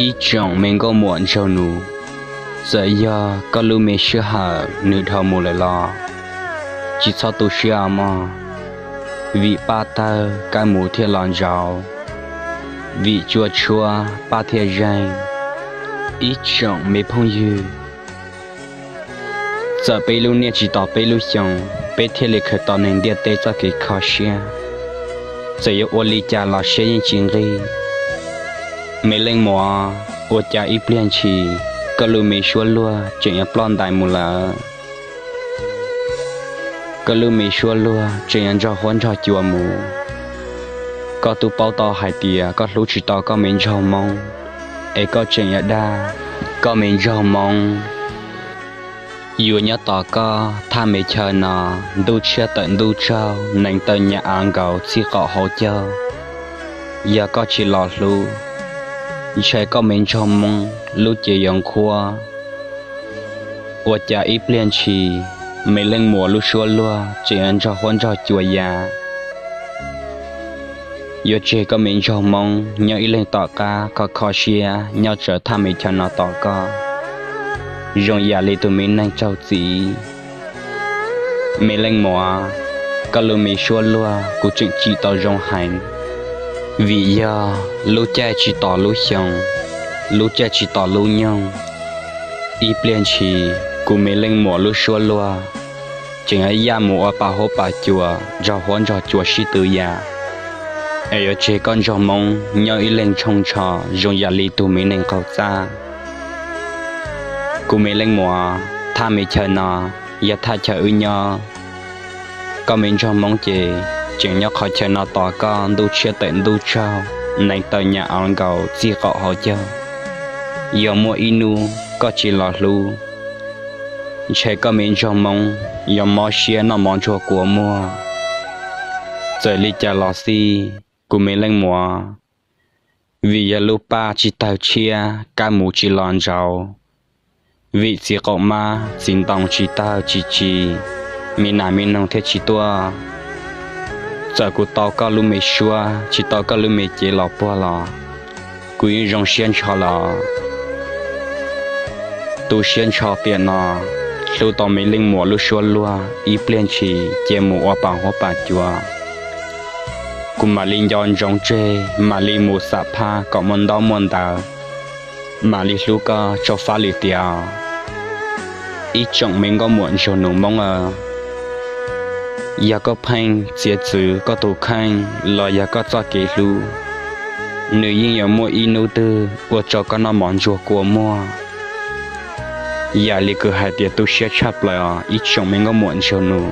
ít chồng mình có muộn cho nụ giờ giờ có lưu mình chưa hở nửa thầu một lại lo chỉ sau tôi chưa mà vì ba ta cái mũ thiên lòn giàu vì chua chua ba thiên rành ít chồng mấy phong dư giờ bây lúc này chỉ tỏ bây lúc chồng bây thiên lịch khởi tỏ nên địa tế cho cái khó xe giờ yêu ô ly cha là xe những chuyện gì mấy lần mùa ô cha ít liên chỉ có lưu mấy xua lúa chuyện nhà plon đại mù là có lưu mấy xua lúa chuyện nhà cho hôn cho chùa mù có tu bao to hải tìa có lũ chỉ to có mình cho mong ấy có chuyện nhà đa có mình cho mong dù nhớ tỏ có tham mấy chờ nọ đu chưa tận đu trao nên tờ nhà ăn gạo chỉ có hỗ trợ giờ có chỉ lọt lũ chạy có mình cho mong lũ chỉ dùng khoa và cha ít liên chỉ mấy lần mùa lũ xua lúa chỉ ăn cho hôn cho chùa già giờ chỉ có mình cho mong nhớ ít lên tỏ ca có khó xia nhớ trở tham mấy chờ nọ tỏ ca rong già lì tụi mình đang trao chỉ mấy lần mùa có lũ mình xua lúa cũng chỉ tỏ rong hành vì giờ lũ cha chỉ tỏ lũ xong lũ cha chỉ tỏ lũ nhông ít liên chỉ cũng mấy lần mùa lũ xua lúa chừng ấy ya mùa bà hô bà chùa cho huấn cho chùa sĩ tử ya ấy ở chế con cho mong nhớ ít lên trông trò rong già lì tụi mình nên cầu xa cũng mấy lần mùa tha mấy chờ nọ giờ tha chờ ư nhớ có mình cho mong chị chuyện nhớ khỏi chờ nó tỏ con đu chia tận đu trao nên tờ nhà ăn gạo chỉ có họ chờ giờ mua inu có chỉ lọt lu chạy có mình cho mong giờ mua xe nó món cho của mua giờ đi chờ lọt xi của mình lên mùa vì giờ lu ba chỉ tàu chia cả mù chỉ lòn giàu vì chỉ có ma xin tòng chỉ tao chỉ mình nãy mình nông thế chỉ tua giờ cô tao có lu mê xua chỉ tao có lu mê chế lọ bùa lọ cô yên rong xiên cho lọ tu xiên cho tiền nọ lu tao mấy linh mùa lu xua lúa ít liền chỉ chế mùa hoa bà chùa cô mà linh dọn rong chê mà linh mùa sạp ha có món đau món đào mà linh lu có cho phá lì tiao ít chồng mình có muộn cho nụ mong giờ có phanh chia chữ có tổ khanh lo giờ có cho kỹ lu nữ yên giờ mua in nô tư của cho con nó món chùa của mua giờ li cứ hai tiệt tu sẽ chắp lại ít chồng mình có muộn cho nụ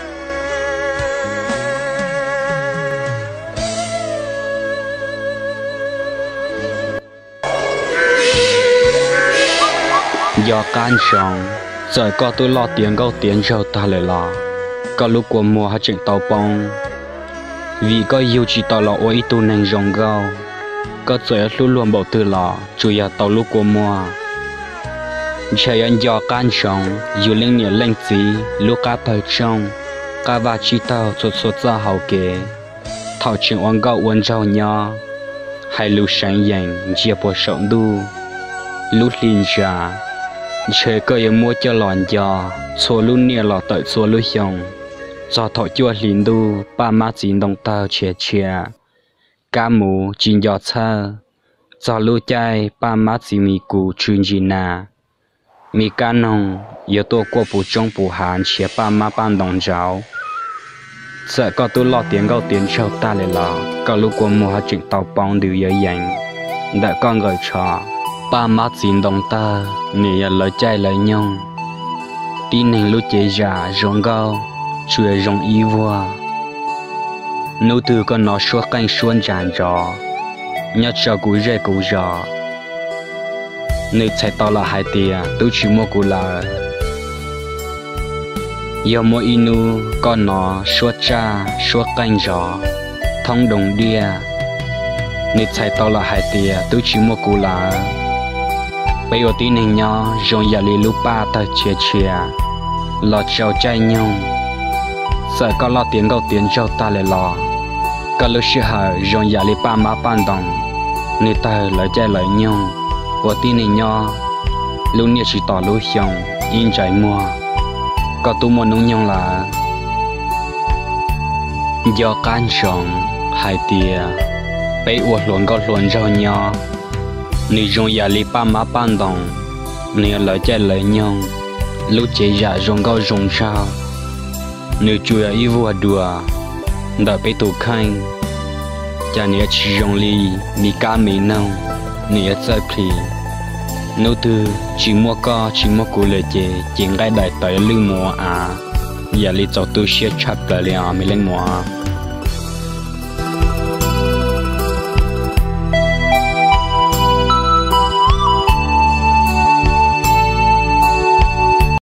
giờ can chồng giờ có tôi lo tiền câu tiền cho ta lại lo có lúc của mùa hay chuyện tàu bông vì có yêu chỉ tàu lọ ôi tu nên rong gao có trời luôn luôn bảo từ lọ chủ yếu tàu lúc của mùa trời anh do can chồng yêu lên nhẹ lên gì lúc cá bơi trong cá va chỉ tàu sốt sốt ra hậu kế thảo chuyện oan gạo oan rau nhỏ hay lúc sáng dành chia bộ sống đu lúc linh già trời có yêu mua cho lòn giò số luôn nhẹ lọ tới số lúc xong do thọ chua linh đu ba má chín đồng tàu chia cá mù chín giọt thơ do lưu chay ba má chín mì cù chuyên gì nà mì cá nồng yếu tố của bù trong bù hàn chia ba má ban đồng giáo sợ có tôi lo tiền gạo tiền cho ta lại lọ có lúc của mùa chuyện tàu bóng đều dễ dàng đã con gửi trò ba má chín đồng tàu nè lời chay lời nhông tin nên lúc chế giả rong gạo chuyện rong y vua nô từ con nó suốt canh xuân tràn trò nhớ cho cú rễ cú giò nơi chạy tao là hai tia tôi chỉ mua cú là giờ mua inu con nó suốt cha suốt canh giò thông đồng đia nơi chạy tao là hai tia tôi chỉ mua cú là bây giờ tin hình nhau rong giờ li lúc ba ta chia lọt trâu chay nhung sợ có lo tiền gạo tiền cho ta lại lo có lúc xưa hở rong già li ba má ban đồng người ta lời chay lời nhung bỏ tin này nhỏ lúc này chỉ tỏ lối xong in trái mua có tu một nông nhông là do can sống hai tia bây uất luận có luận rau nhỏ nị dùng giả lý ba má ban đồng nị lời chạy lời nhông lúc chế giả dùng có dùng sao nị chui ý vua đùa đợi bây tụ khanh cha nị chỉ dùng lý mi cá mi nông nị chơi phi nô tư chỉ mua co chỉ mua củ lệ chế chỉ ngay đại tới lưng mua à giờ lý cho tôi sẽ chặt lại liền mi lên mua